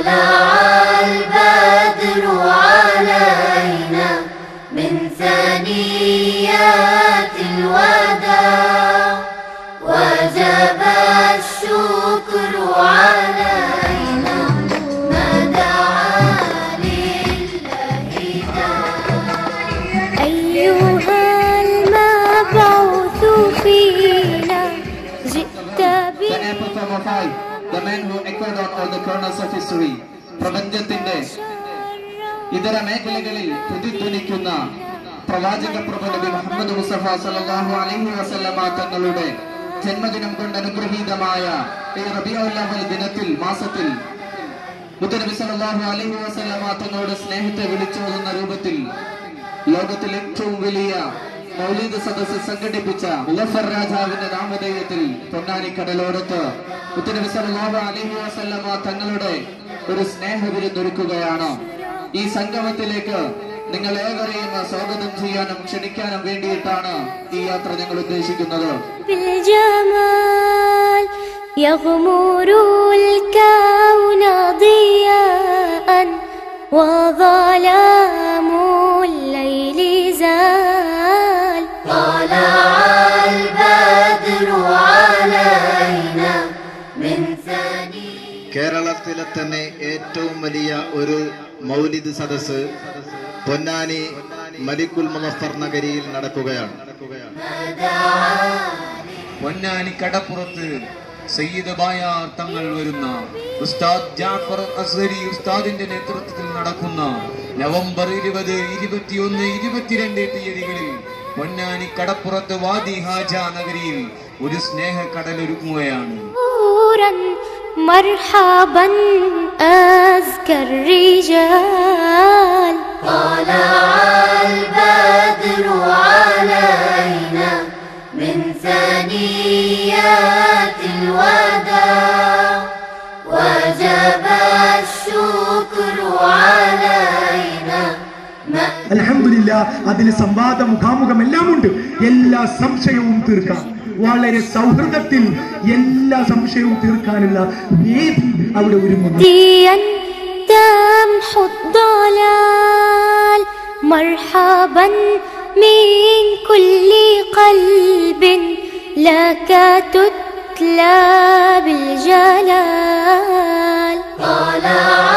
طلع البدر علينا من ثنيات الوداع وجب الشكر علينا ما دعا لله داع أيها المبعوث فينا جئت The man who echoed on all the corners of history. പ്രപഞ്ചത്തിന്റെ ഇതര മേഖലകളിൽ പ്രതിധ്വനിക്കുന്ന പ്രവാചക പ്രഭു നബി മുഹമ്മദ് മുസ്തഫ സല്ലല്ലാഹു അലൈഹി വസല്ലമ തങ്ങളുടെ ജന്മദിനം കൊണ്ട് അനുഗ്രഹീതമായ ഈ റബീഉൽ അവ്വൽ ദിനത്തിൽ മാസത്തിൽ മുത്തനബി സല്ലല്ലാഹു അലൈഹി വസല്ലമ തങ്ങളുടെ സ്നേഹത്തെ വിളിച്ചോതുന്ന രൂപത്തിൽ ലോകത്തിൽ ഏറ്റവും വലിയ മൗലിദ് സദസ്സ് സംഘടിപ്പിച്ച മുളഫർ രാജാവിന്റെ നാമധേയത്തിൽ പൊന്നാനി കടലോരത്ത് മുത്തനബി സല്ലല്ലാഹു അലൈഹി വസല്ലമ തങ്ങളുടെ ഒരു സ്നേഹ വിരുന്നൊരുക്കുകയാണ്. ഈ സംഗമത്തിലേക്ക് നിങ്ങൾ ഏവരെയും സ്വാഗതം ചെയ്യാനും ക്ഷണിക്കാനും വേണ്ടിയിട്ടാണ് ഈ യാത്ര ഞങ്ങൾ ഉദ്ദേശിക്കുന്നത്. കേരളത്തിലെ തന്നെ ഏറ്റവും വലിയ ഒരു മൗലിദ് സദസ്സ് പൊന്നാനി മലിക്കുൽ മുളഫർ നഗരിയിൽ നടക്കുകയാണ്. പൊന്നാനി കടപ്പുറത്ത് സയ്യിദ് ബായാർ തങ്ങൾ വരുന്ന ഉസ്താദ് ജാഫർ അസ്ഹരി ഉസ്താദിന്റെ നേതൃത്വത്തിൽ നടക്കുന്ന നവംബർ 20, 21, 22 തീയതികളിൽ പൊന്നാനി കടപ്പുറത്ത് വാദി ഹാജ നഗരിയിൽ ഒരു സ്നേഹ കടലൊരുങ്ങുകയാണ്. مرحبا أزكى الرجال طلع البدر علينا من ثنيات الوداع وجب الشكر علينا അൽഹംദുലില്ലാ. അതിന് സംവാദ മുഖാമുഖം എല്ലാം ഉണ്ട്. എല്ലാ സംശയവും തീർക്കാം. വളരെ സൗഹൃദത്തിൽ എല്ലാ സംശയവും തീർക്കാനുള്ള വേദി അവിടെ ഒരുങ്ങുന്നു. مرحبا من كل قلب لك تتلى بالجلال طلع